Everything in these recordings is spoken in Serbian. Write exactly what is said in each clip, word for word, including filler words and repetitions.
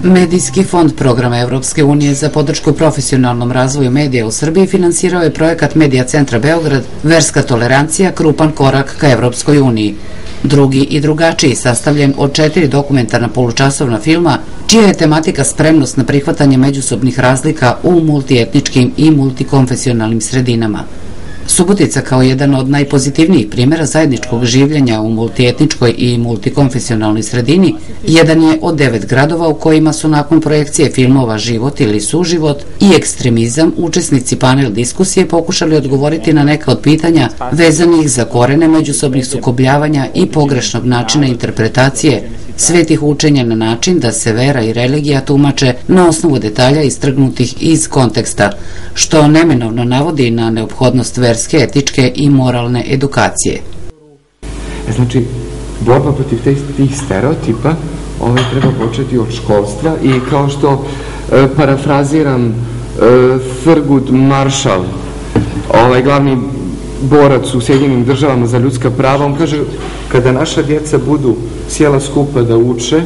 Medijski fond programa Evropske unije za podršku profesionalnom razvoju medija u Srbiji finansirao je projekat Medija centra Beograd Verska tolerancija, krupan korak ka Evropskoj uniji. Drugi i drugačiji, sastavljen od četiri dokumentarna polučasovna filma, čija je tematika spremnost na prihvatanje međusobnih razlika u multietničkim i multikonfesionalnim sredinama. Subotica, kao jedan od najpozitivnijih primjera zajedničkog življenja u multietničkoj i multikonfesionalnoj sredini, jedan je od devet gradova u kojima su nakon projekcije filmova Život ili suživot i ekstremizam učesnici panel diskusije pokušali odgovoriti na neka od pitanja vezanih za korene međusobnih sukobljavanja i pogrešnog načina interpretacije svetih učenja na način da se vera i religija tumače na osnovu detalja istrgnutih iz konteksta, što neminovno navodi na neophodnost verske, etičke i moralne edukacije. Znači, borba protiv tih stereotipa ovaj treba početi od školstva i kao što e, parafraziram e, Thurgood Marshall, ovaj glavni borac u Sjedinjenim državama za ljudska prava, on kaže, kada naša djeca budu sjela skupa da uče,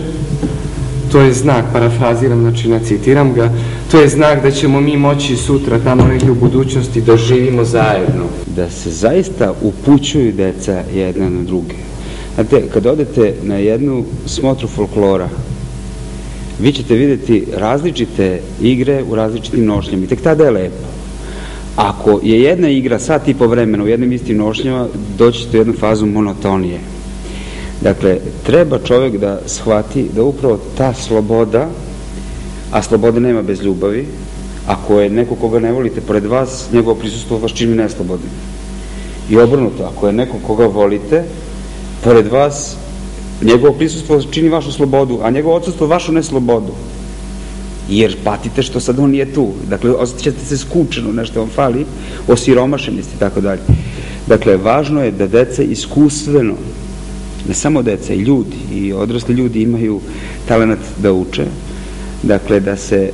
to je znak, parafraziram, znači ne citiram ga, to je znak da ćemo mi moći sutra, tamo negdje u budućnosti, da živimo zajedno. Da se zaista upućuju deca jedna na druge. Znate, kad odete na jednu smotru folklora, vi ćete vidjeti različite igre u različitim nošnjama i tek tada je lepo. Ako je jedna igra sat i po vremena u jednim istim nošnjama, doći ćete u jednu fazu monotonije. Dakle, treba čovjek da shvati da upravo ta sloboda, a slobode nema bez ljubavi, ako je neko koga ne volite pored vas, njegovo prisustvo vas čini neslobodnim. I obrnuto, ako je neko koga volite, pored vas, njegovo prisustvo čini vašu slobodu, a njegovo odsustvo vašu neslobodu. Jer patite što sad on nije tu. Dakle, osjećate se skučeno, nešto vam fali, osiromašeni ste i tako dalje. Dakle, važno je da deca iskustveno, ne samo deca, i ljudi, i odrasli ljudi imaju talenat da uče, dakle, da se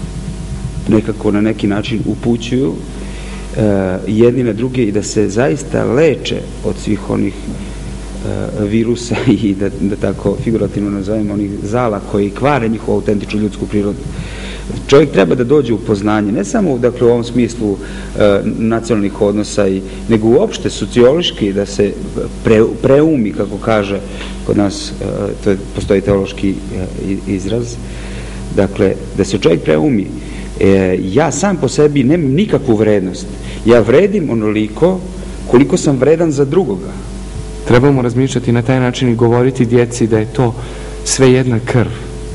nekako na neki način upućuju uh, jedni na druge i da se zaista leče od svih onih uh, virusa i da, da tako figurativno nazovemo onih zala koji kvare njihovu autentičnu ljudsku prirodu. Čovjek treba da dođe u poznanje, ne samo dakle, u ovom smislu e, nacionalnih odnosa, i, nego uopšte sociološki, da se pre, preumi, kako kaže kod nas, e, to je, postoji teološki e, izraz, dakle, da se čovjek preumi. E, ja sam po sebi nemam nikakvu vrednost. Ja vredim onoliko koliko sam vredan za drugoga. Trebamo razmišljati na taj način i govoriti djeci da je to sve jedna krv,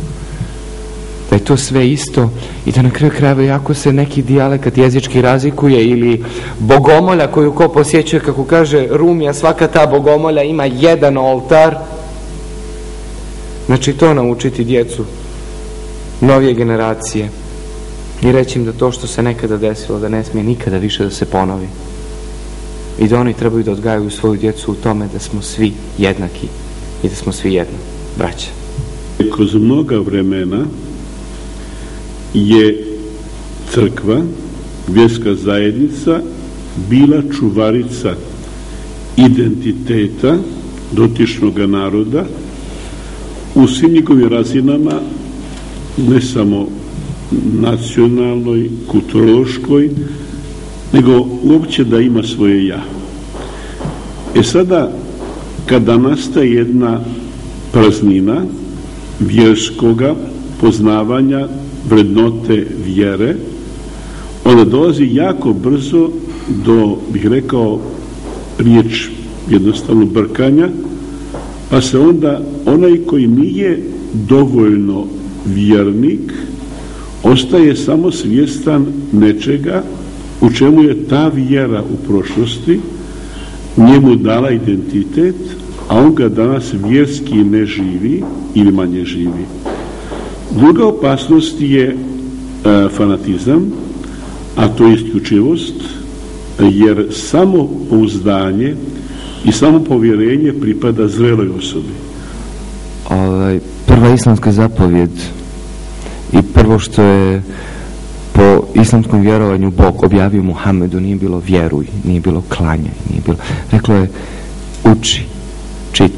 da je to sve isto i da na kraju krajeva, jako se neki dijalekat jezički razlikuje ili bogomolja koju ko posjećuje, kako kaže Rumija, svaka ta bogomolja ima jedan oltar. Znači to naučiti djecu novije generacije i reći im da to što se nekada desilo da ne smije nikada više da se ponovi i da oni trebaju da odgajaju svoju djecu u tome da smo svi jednaki i da smo svi jedno, braća. Kroz mnoga vremena je crkva, vjerska zajednica, bila čuvarica identiteta dotičnog naroda u svim njegovim razinama, ne samo nacionalnoj, kulturološkoj, nego uopće da ima svoje ja. E sada, kada nastaje jedna praznina vjerskoga poznavanja vrednote vjere, onda dolazi jako brzo do, bih rekao, riječ jednostavno brkanja, pa se onda onaj koji nije dovoljno vjernik ostaje samo svjestan nečega u čemu je ta vjera u prošlosti njemu dala identitet, a on ga danas vjerski ne živi ili manje živi. Druga opasnost je e, fanatizam, a to je isključivost, jer samo pouzdanje i samo povjerenje pripada zreloj osobi. Ovaj, prva islamska zapovjed i prvo što je po islamskom vjerovanju Bog objavio Muhammedu nije bilo vjeruj, nije bilo klanjaj, nije bilo, reklo je uči, čitaj,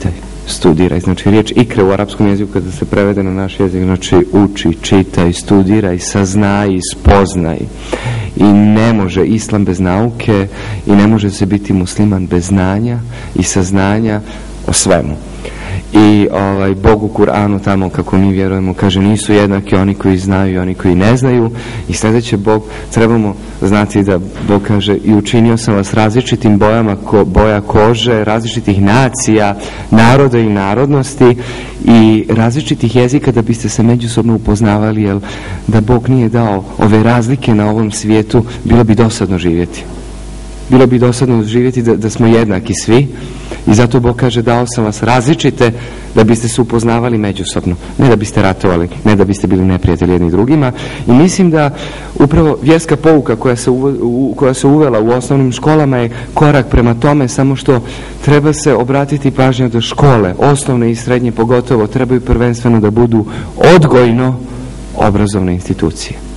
studiraj. Znači, riječ ikre u arapskom jeziku kada se prevede na naš jezik, znači uči, čitaj, studiraj, saznaj, spoznaj. I ne može islam bez nauke i ne može se biti musliman bez znanja i saznanja o svemu. I ovaj, Bog u Kur'anu tamo, kako mi vjerujemo, kaže nisu jednaki oni koji znaju i oni koji ne znaju. I sljedeće, Bog, trebamo znati da Bog kaže i učinio sam vas različitim bojama, ko, boja kože, različitih nacija, naroda i narodnosti i različitih jezika da biste se međusobno upoznavali, jer da Bog nije dao ove razlike na ovom svijetu, bilo bi dosadno živjeti. Bilo bi dosadno živjeti da, da smo jednaki svi. I zato Bog kaže dao sam vas različite da biste se upoznavali međusobno, ne da biste ratovali, ne da biste bili neprijatelji jedni drugima. I mislim da upravo vjerska pouka koja se, uvo, u, koja se uvela u osnovnim školama je korak prema tome, samo što treba se obratiti pažnju da škole, osnovne i srednje pogotovo, trebaju prvenstveno da budu odgojno obrazovne institucije.